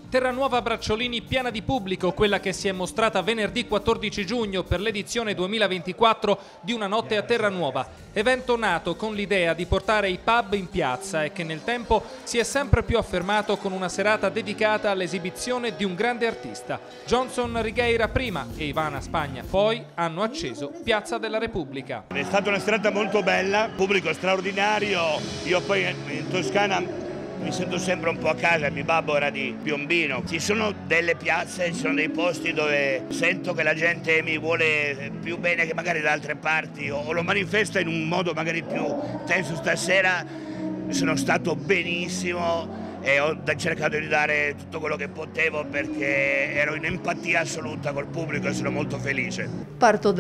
Terranuova Bracciolini piena di pubblico, quella che si è mostrata venerdì 14 giugno per l'edizione 2024 di Una notte a Terranuova. Evento nato con l'idea di portare i pub in piazza e che nel tempo si è sempre più affermato con una serata dedicata all'esibizione di un grande artista. Johnson Righeira prima e Ivana Spagna poi hanno acceso Piazza della Repubblica. È stata una serata molto bella, pubblico straordinario. Io poi in Toscana mi sento sempre un po' a casa, mio babbo era di Piombino. Ci sono delle piazze, ci sono dei posti dove sento che la gente mi vuole più bene che magari da altre parti o lo manifesta in un modo magari più tenso. Stasera sono stato benissimo e ho cercato di dare tutto quello che potevo perché ero in empatia assoluta col pubblico e sono molto felice. Parto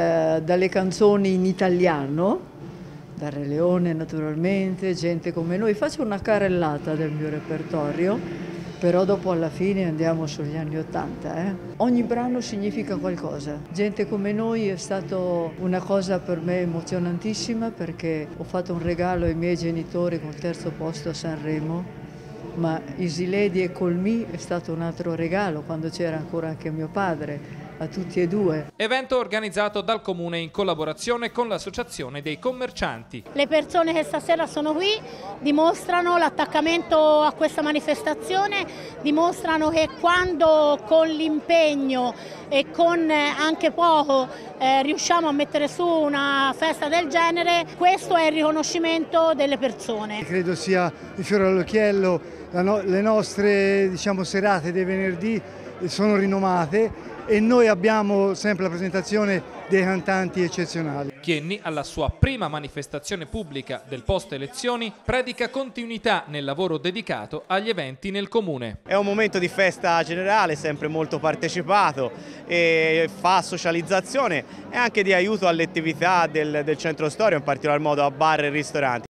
dalle canzoni in italiano, da Re Leone naturalmente, Gente come noi, faccio una carrellata del mio repertorio, però dopo alla fine andiamo sugli anni '80. Ogni brano significa qualcosa. Gente come noi è stato una cosa per me emozionantissima perché ho fatto un regalo ai miei genitori col 3° posto a Sanremo, ma Easy Lady e Call Me è stato un altro regalo quando c'era ancora anche mio padre, a tutti e due. Evento organizzato dal Comune in collaborazione con l'Associazione dei Commercianti. Le persone che stasera sono qui dimostrano l'attaccamento a questa manifestazione, dimostrano che quando con l'impegno e con anche poco riusciamo a mettere su una festa del genere, questo è il riconoscimento delle persone. Credo sia il fiore all'occhiello, le nostre serate dei venerdì sono rinomate e noi abbiamo sempre la presentazione dei cantanti eccezionali. Chienni, alla sua prima manifestazione pubblica del post elezioni, predica continuità nel lavoro dedicato agli eventi nel comune. È un momento di festa generale, sempre molto partecipato, e fa socializzazione e anche di aiuto alle attività del centro storico, in particolar modo a bar e ristoranti.